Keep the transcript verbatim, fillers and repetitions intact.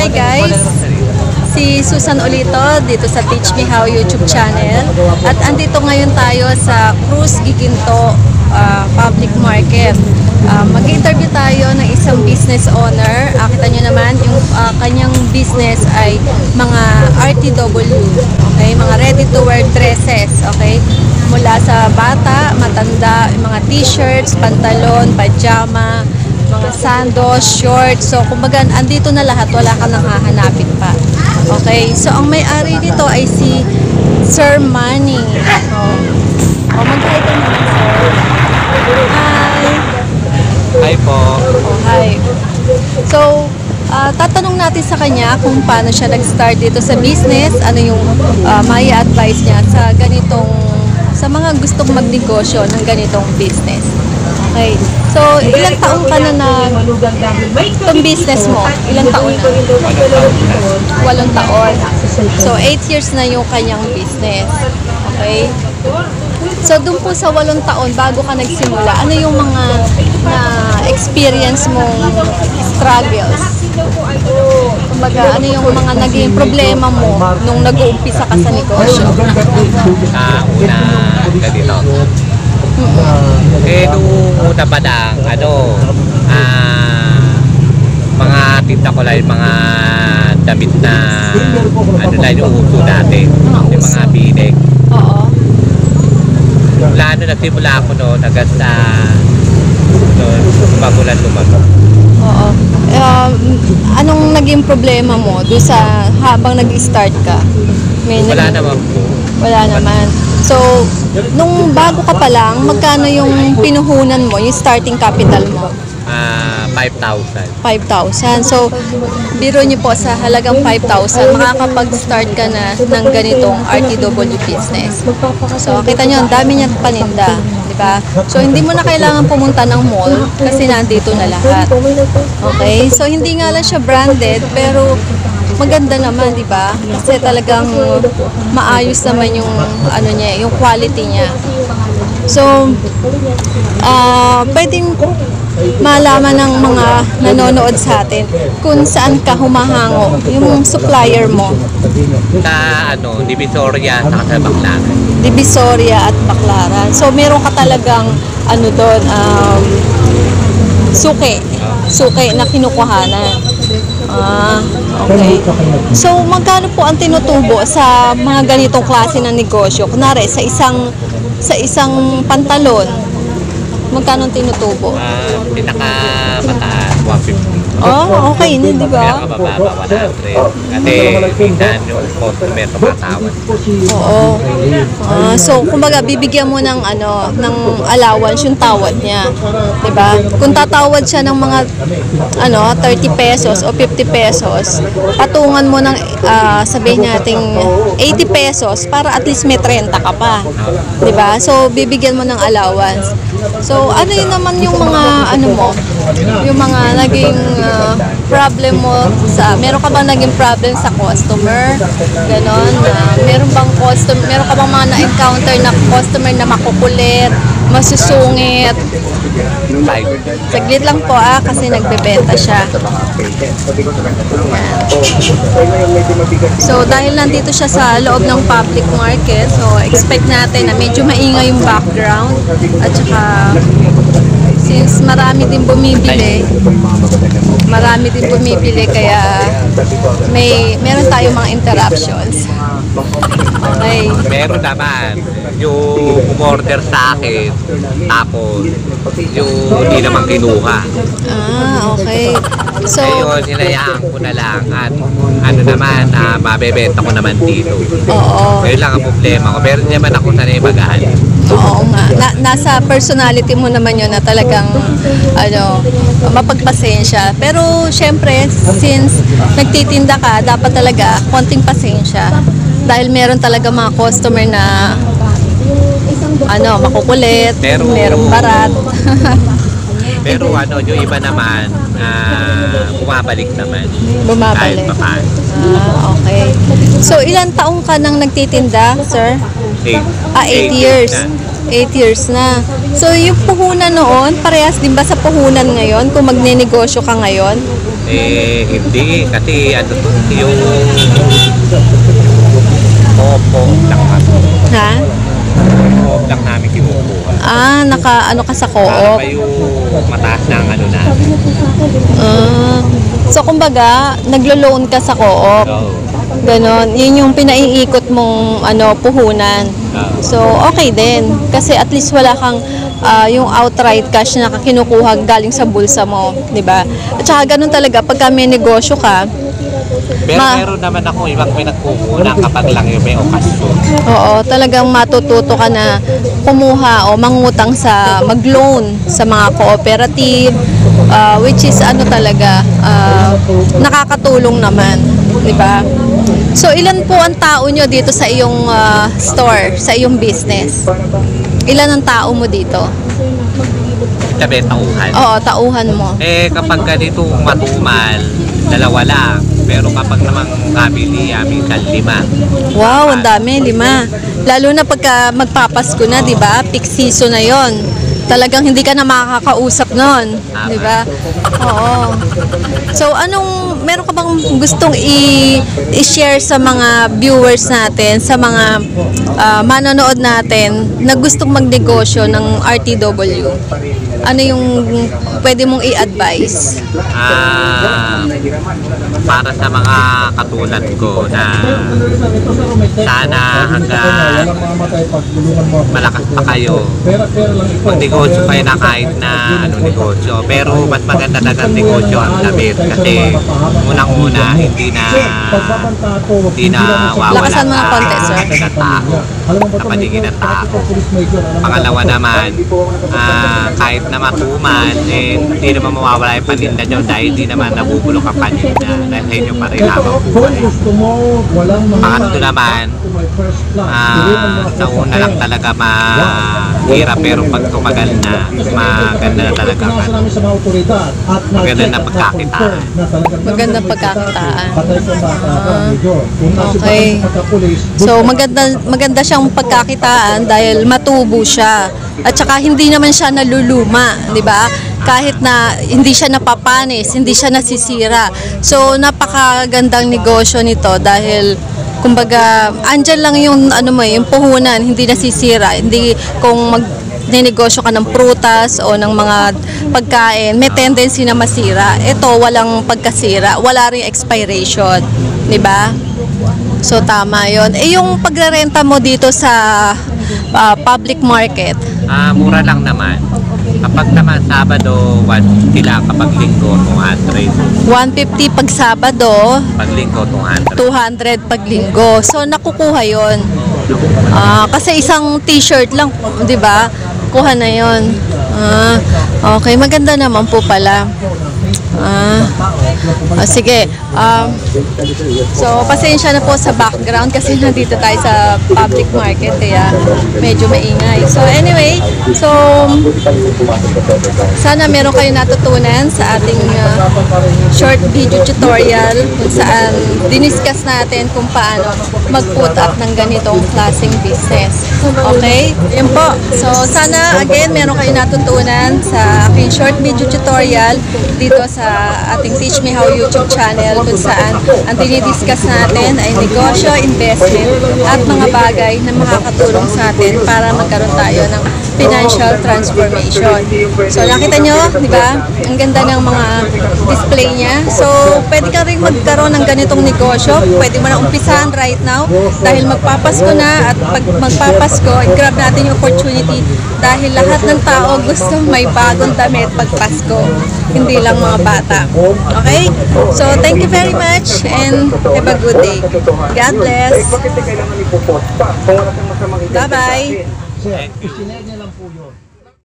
Hi guys! Si Susan Olito dito sa Teach Me How YouTube channel. At andito ngayon tayo sa Cruz Giginto uh, Public Market. Uh, Mag-interview tayo ng isang business owner. Uh, kita nyo naman, yung uh, kanyang business ay mga R T W. Okay? Mga ready-to-wear dresses. Okay? Mula sa bata, matanda, mga t-shirts, pantalon, pajama, mga sandos, shorts. So, kumbaga, andito na lahat. Wala ka nang hahanapin pa. Okay? So, ang may-ari nito ay si Sir Manny. Oh, oh mag-hi ka naman, sir. Hi! Hi po. Oh, hi. So, uh, tatanong natin sa kanya kung paano siya nag-start dito sa business, ano yung uh, may advice niya sa ganitong, sa mga gustong magnegosyo ng ganitong business. Okay. So, ilang taon ka na na itong business mo? Ilang taon na? Walong taon. So, eight years na yung kanyang business. Okay. So, dun po sa walong taon, bago ka nagsimula, ano yung mga na experience mong struggles? Kumbaga, ano yung mga naging problema mo nung nag-uumpisa ka sa negosyo? Ah, una, ganito. Mm-hmm. Eh, nung una pa lang, ano, ah, mga tinta ko lang, mga damit na, ano lang yung uso dati. Yung mga binig. Oo. Mula ano, nagsimula ako noon, hanggang sa, noon, magulan lumago. Oo. Um, anong naging problema mo doon sa habang nag-start ka? May Wala naging- naman po. Wala naman. So, nung bago ka pa lang, magkano yung pinuhunan mo, yung starting capital mo? Ah, five thousand. five thousand. So, biro niyo po sa halagang five thousand, makakapag-start ka na ng ganitong R T W business. So, kita niyo, ang dami niyang paninda. Diba? So, hindi mo na kailangan pumunta ng mall kasi nandito na lahat. Okay? So, hindi nga lang siya branded, pero maganda naman, di ba? Kasi talagang maayos naman yung ano niya, yung quality niya. So, uh, pwedeng malaman ng mga nanonood sa atin kung saan ka humahango, yung supplier mo. Sa, ano, Divisoria, sa sa Baclaran. Divisoria at Baclaran. So, meron ka talagang ano doon, um, suki. Suki na kinukuhanan. Ah, okay. So, magkano po ang tinutubo sa mga ganitong klase ng negosyo? Kunwari, sa isang sa isang pantalon, magkano ang tinutubo? Ah, pinaka-mataas, one fifty. Oh, okay na, di ba? Pinaka-mababa, one hundred. Kasi, minsan yung customer tumatawad. Oo. Ah, so, kumbaga, bibigyan mo ng, ano, ng allowance yung tawad niya. Diba? Kung tatawad siya ng mga, ano, thirty pesos o fifty pesos, patungan mo ng, ah, sabihin natin, eighty pesos para at least may thirty ka pa. Diba? So, bibigyan mo ng allowance. So, ano yun naman yung mga, ano mo, yung mga naging uh, problem mo sa, meron ka bang naging problem sa customer? Ganon, uh, meron bang customer, meron ka bang mga na-encounter na customer na makukulit, masusungit? Five. Saglit lang po ah, kasi nagbebenta siya. Yan. So, dahil nandito siya sa loob ng public market, so expect natin na medyo maingay yung background at saka since marami din bumibili, marami din bumibili kaya may meron tayong mga interruptions. Okay. Meron naman yung umorder sa akin, tapos yung hindi naman kinuha. Ah, okay. So, Ngayon, hinayaan ko na lang at ano naman, uh, mabebenta ko naman dito. oo. Ngayon lang ang problema ko. Meron naman ako sanay mag-ahalin. Oo nga. Na, nasa personality mo naman yun na talagang ano, mapagpasensya. Pero syempre, since nagtitinda ka, dapat talaga konting pasensya. Dahil meron talaga mga customer na ano, makukulit, Pero- merong barat. Pero ano, yung iba naman, uh, bumabalik naman. Bumabalik. Kahit papaano. Ah, okay. So, ilang taong ka nang nagtitinda, sir? Eight. Ah, eight years. na. eight years na. So, yung puhunan noon, parehas din ba sa puhunan ngayon kung magnenegosyo ka ngayon? Eh, hindi. Kasi ano to, yung opo lang kami. Ha? Opo lang namin kinukuha. Ah, naka ano ka sa Para co-op? pa yung mataas ng ano na. Ah, so, kumbaga, naglo-loan ka sa co-op. So, Ganon. Yun yung pinaiikot mong ano, puhunan. uh, So, okay din. Kasi at least wala kang ah, yung outright cash na kinukuha galing sa bulsa mo. Di ba? At saka ganun talaga, pagka may negosyo ka, pero Ma- meron naman ako ibang pinagkukunan kapag lang yung may okasyon. oo, talagang matututo ka na kumuha o mangutang sa mag-loan sa mga cooperative, ah, which is ano talaga, ah, nakakatulong naman. Di ba? So, ilan po ang tao nyo dito sa iyong ah, store, sa iyong business? Ilan ang tao mo dito? Sabi, tauhan. Oo, tauhan mo. Eh, kapag ganito matumal, dalawa lang. Pero kapag namang kabili, minsan lima. Wow, ang dami, lima. Lalo na pagka magpapasko na, di ba? Peak season na yon. Talagang hindi ka na makakausap nun. Di ba? Oo. So, anong, meron ka bang gustong i- i-share sa mga viewers natin, sa mga ah, manonood natin na gustong magnegosyo ng R T W? Ano yung pwede mong i-advise? Ah, para sa mga katulad ko na sana hanggang malakas pa kayo, magnegosyo kayo na kahit na ano negosyo. Pero mas maganda talaga negosyo ang damit kasi unang-una hindi na hindi na wawala Lakasan mo ng konti, sir. sa tao, sa paligid ng tao. Pangalawa naman, ah, kahit na matuman, eh, hindi naman mawawala yung paninda nyo dahil hindi naman nabubulok ang paninda dahil sa inyo pa rin lamang buhay. Pangatlo naman, ah, sa una lang talaga mahirap pero pag tumagal na, maganda na talaga ang ano, maganda na pagkakitaan. Maganda pagkakitaan. Ah, okay. So, maganda, maganda siyang pagkakitaan dahil matubo siya. At saka hindi naman siya naluluma, di ba? Kahit na hindi siya napapanis, hindi siya nasisira. So, napakagandang negosyo nito dahil kumbaga, andyan lang yung ano mo, yung puhunan, hindi nasisira. Hindi kung mag ninegosyo ka ng prutas o ng mga pagkain, may tendency na masira. Ito, walang pagkasira, wala ring expiration, di ba? So, tama yon. Eh, yung pagrerenta mo dito sa ah, public market, Ah, mura lang naman. Kapag naman Sabado, one fifty lang. Kapag Linggo, two hundred. one fifty pag Sabado, Pag Linggo, two hundred. two hundred pag linggo. So, nakukuha yon. Ah, kasi isang t-shirt lang, di ba? Kuha na yon. Ah, okay, maganda naman po pala. Ah, ah, sige. Um, so, pasensya na po sa background kasi nandito tayo sa public market kaya medyo maingay. So, anyway, so sana meron kayo natutunan sa ating uh, short video tutorial kung saan diniscuss natin kung paano mag-put up ng ganitong klaseng business. Okay? Yan po. So, sana again meron kayo natutunan sa aking short video tutorial dito sa ating Teach Me How YouTube channel kung saan ang dinidiscuss natin ay negosyo, investment at mga bagay na makakatulong sa atin para magkaroon tayo ng financial transformation. So nakita nyo, di ba? Ang ganda ng mga display niya. So pwede ka rin magkaroon ng ganitong negosyo. Pwede mo na umpisahan right now dahil magpapasko na at pag magpapasko, i-grab natin yung opportunity dahil lahat ng tao gusto may bagong damit pag Pasko. Hindi lang mga bata. Okay? So thank you very much and have a good day. God bless. Bye-bye. Thank you. Sir, isinare niya lang po yun.